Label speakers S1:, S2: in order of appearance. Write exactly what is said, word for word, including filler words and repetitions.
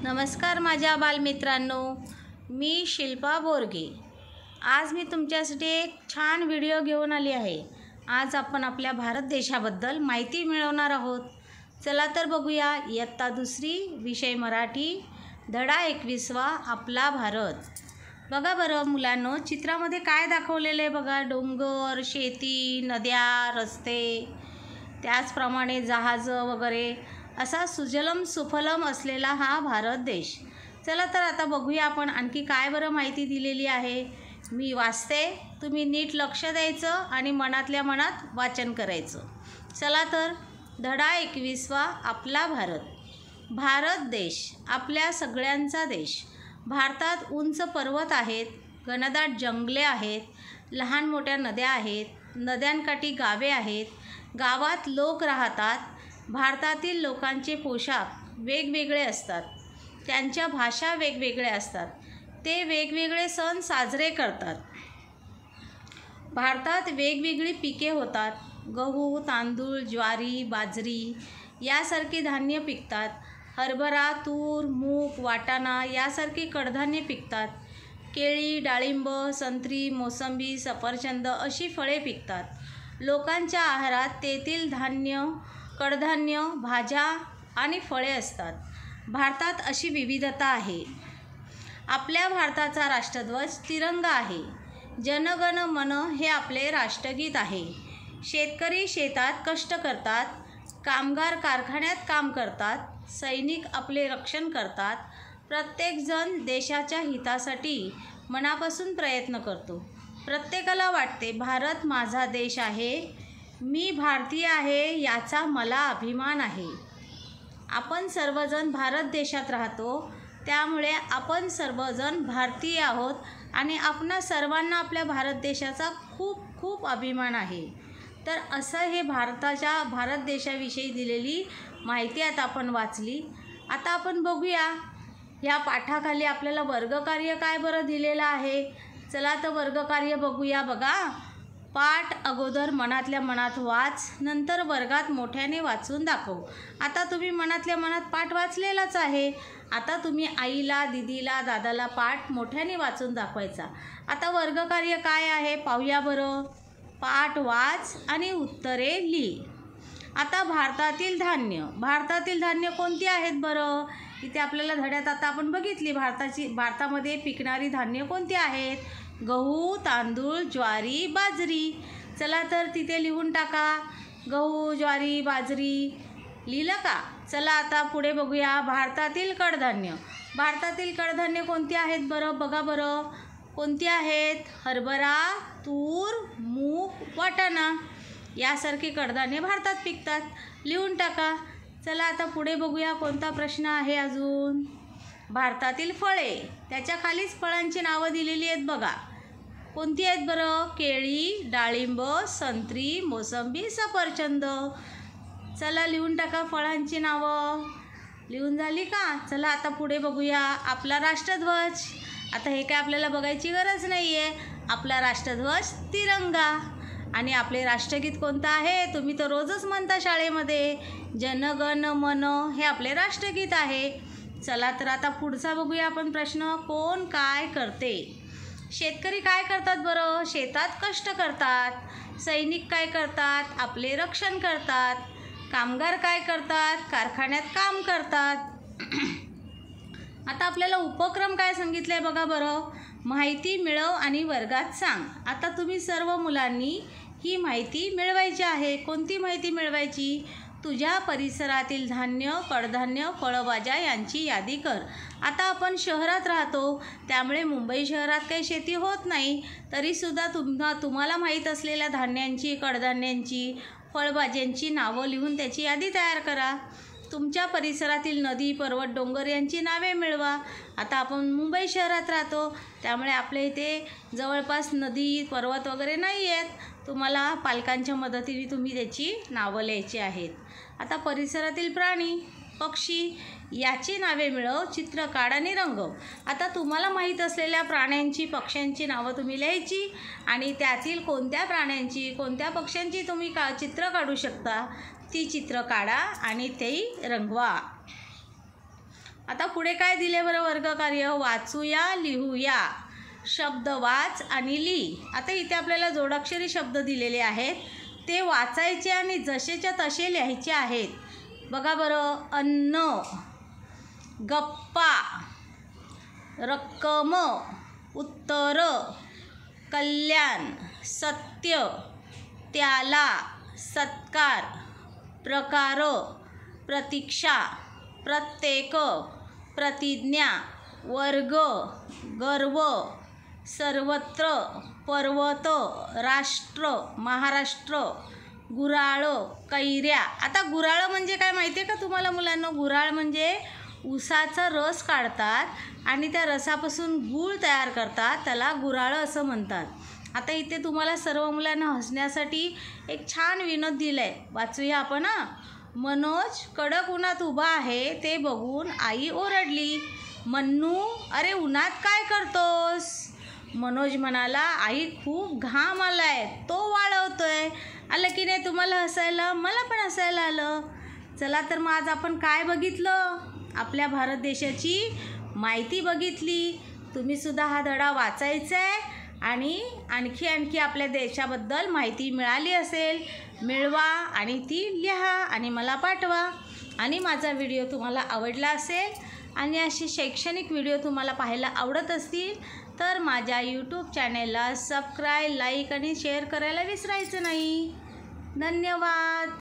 S1: नमस्कार माझ्या बालमित्रांनो, मी शिल्पा बोरगे। आज मी तुमच्यासाठी एक छान व्हिडिओ घेऊन आली आहे। आज आपण आपल्या भारत देशाबद्दल माहिती मिळवणार आहोत। चला तर बघूया। इयत्ता दुसरी, विषय मराठी, धडा एकविसावा, आपला भारत। बघा बरं मुलांनो, चित्रामध्ये काय दाखवलेलं आहे बघा। डोंगर, शेती, नद्या, रस्ते, त्याचप्रमाणे जहाजं वगैरे असा सुजलम सुफलम असलेला हा भारत देश। चला तर आता बघूया आपण आणखी काय बरं माहिती दिलेली आहे। मी वाचते, तुम्ही नीट लक्ष द्यायचं आणि मनातल्या मनात वाचन करायचं। चला तर, धडा एकविसावा, आपला भारत। भारत देश आपल्या सगळ्यांचा देश। भारतात उंच पर्वत आहेत, घनदाट जंगले आहेत, लहान मोठ्या नद्या आहेत, नद्यांकाठी गावे आहेत, गावात लोक राहतात। भारतातील लोकांचे पोशाख वेगवेगळे असतात, त्यांच्या भाषा वेगवेगळ्या असतात, ते वेगवेगळे सण साजरे करतात। भारतात वेगवेगळी पिके होतात। गहू, तांदूळ, ज्वारी, बाजरी यासारखी धान्य पिकतात। हरभरा, तूर, मूग, वाटाणा यासारखी कडधान्ये पिकतात। केळी, डाळिंब, संत्री, मोसंबी, सफरचंद अशी फळे पिकतात। लोकांच्या आहारात तेथील धान्य, कडधान्य, भाज्या आणि फळे असतात। भारतात अशी विविधता आहे। आपल्या भारताचा राष्ट्रध्वज तिरंगा आहे। जन गण मन हे आपले राष्ट्रगीत आहे। शेतकरी शेतात कष्ट करतात, कामगार कारखान्यात काम करतात, सैनिक आपले रक्षण करतात। प्रत्येकजण देशाच्या हितासाठी मनापासून प्रयत्न करतो। प्रत्येकाला वाटते भारत माझा देश आहे, मी भारतीय आहे, याचा मला अभिमान आहे। आपण सर्वजण भारत देशात राहतो, त्यामुळे आपण सर्वजण भारतीय आहोत आणि आपणा सर्वांना आपल्या भारत देशाचा खूप खूप अभिमान आहे। तर असं हे भारताच्या भारत देशाविषयी दिलेली माहिती आता आपण वाचली। आता आपण बघूया ह्या पाठाखाली आपल्याला वर्गकार्य काय बरं दिलेलं आहे। चला तर वर्गकार्य बघूया। बघा, पाठ अगोदर मनातल्या मनात वाच, नंतर वर्गात मोठ्याने वाचून दाखव। आता तुम्ही मनातल्या मनात पाठ वाचलेलाच आहे। आता तुम्ही आईला, दीदीला, दादाला पाठ मोठ्याने वाचून दाखवायचा। आता वर्गकार्य काय आहे पाहूया बरं। पाठ वाच आणि उत्तरे लिह। आता भारतातील धान्य, भारतातील धान्य कोणती आहेत बरं? इथे आपल्याला धड्यात आता आपण बघितली भारताची भारतामध्ये पिकणारी धान्य कोणती आहेत। गहू, तांदूळ, ज्वारी, बाजरी। चला तर तिथे लिहून टाका, गहू, ज्वारी, बाजरी। लिहिलं का? चला आता पुढे बघूया। भारतातील कडधान्य, भारतातील कडधान्य कोणती आहेत बरं? बघा बरं कोणती आहेत। हरभरा, तूर, मूग, वाटाणा यासारखी कडधान्ये भारतात पिकतात। लिहून टाका। चला आता पुढे बघूया कोणता प्रश्न आहे अजून। भारतातील फळे, त्याच्या खालीच फळांची नावं दिलेली आहेत बघा। कोणती आहेत बरं? केळी, डाळिंब, संत्री, मोसंबी, सफरचंद। चला लिहून टाका फळांची नावं। लिहून झाली का? चला आता पुढे बघूया। आपला राष्ट्रध्वज, आता हे काय आपल्याला बघायची गरज नाही आहे। आपला राष्ट्रध्वज तिरंगा आणि आपले राष्ट्रगीत कोणतं आहे? तुम्ही तर रोजच म्हणता शाळेमध्ये, जन गण मन हे आपले राष्ट्रगीत आहे। चला तर आता पुढचा बघूया आपण प्रश्न। कोण काय करते? शेतकरी काय करतात बरं? शेतात कष्ट करतात। सैनिक काय करतात? आपले रक्षण करतात। कामगार काय करतात? कारखान्यात काम करतात। आता आपल्याला उपक्रम काय सांगितलं आहे बघा बरं। माहिती मिळव आणि वर्गात सांग। आता तुम्ही सर्व मुलांनी ही माहिती मिळवायची आहे। कोणती माहिती मिळवायची? तुझ्या परिसरातील धान्य, कडधान्य, फळभाज्या यांची यादी कर। आता आपण शहरात राहतो, त्यामुळे मुंबई शहरात काही शेती होत नाही, तरीसुद्धा तुम्हा तुम्हाला माहीत असलेल्या धान्यांची, कडधान्यांची, फळभाज्यांची नावं लिहून त्याची यादी तयार करा। तुमच्या परिसरातील नदी, पर्वत, डोंगर यांची नावे मिळवा। आता आपण मुंबई शहरात राहतो, त्यामुळे आपल्या इथे जवळपास नदी, पर्वत वगैरे नाही आहेत। तुम्हाला पालकांच्या मदतीने तुम्ही त्याची नावं लिहायची आहेत। आता परिसरातील प्राणी, पक्षी याची नावे मिळव, चित्र काढ आणि रंगव। आता तुम्हाला माहीत असलेल्या प्राण्यांची, पक्ष्यांची नावं तुम्ही लिहायची आणि त्यातील कोणत्या प्राण्यांची, कोणत्या पक्ष्यांची तुम्ही का चित्र काढू शकता ती चित्र काढा आणि तेही रंगवा। आता पुढे काय दिले बरं वर्गकार्य? वाचूया, लिहूया. शब्द वाच आणि लिही. आता इथे आपल्याला जोडाक्षरी शब्द दिलेले आहेत, ते वाचायचे आणि जसेच्या तसे लिहायचे आहेत. बघा बरं, अन्न, गप्पा, रक्कम, उत्तर, कल्याण, सत्य, त्याला, सत्कार, प्रकार, प्रतीक्षा, प्रत्येक, प्रतिज्ञा, वर्ग, गर्व, सर्वत्र, पर्वत, राष्ट्र, महाराष्ट्र, गुऱ्हाळ, कैऱ्या. आता गुऱ्हाळ म्हणजे काय माहिती आहे का तुम्हाला मुलांना? गुऱ्हाळ म्हणजे ऊसाचा रस काढतात आणि त्या रसापासून गूळ तयार करतात, त्याला गुऱ्हाळ असं म्हणतात. आता इथे तुम्हाला सर्व मुलांना हसण्यासाठी एक छान विनोद दिला आहे, वाचूया आपण. हां. मनोज कडक उन्हात उभा आहे ते बघून आई ओरडली. मन्नू, अरे उन्हात काय करतोस? मनोज म्हणाला, आई खूप घाम आलाय, तो वाळवतोय. आलं की नाही तुम्हाला हसायला? मला पण हसायला आलं. चला तर मग आज आपण काय बघितलं? आपल्या भारत देशाची माहिती बघितली. तुम्हीसुद्धा हा धडा वाचायचा आहे आणि आणखी आणखी आपल्या देशाबद्दल माहिती मिळाली असेल, मिळवा आणि ती लिहा आणि मला पाठवा. आणि माझा व्हिडिओ तुम्हाला आवडला असेल आणि असे शैक्षणिक व्हिडिओ तुम्हाला पाहायला आवडत असतील तर माझ्या यूट्यूब चॅनेलला सबस्क्राईब, लाईक आणि शेअर करायला विसरायचं नाही. धन्यवाद.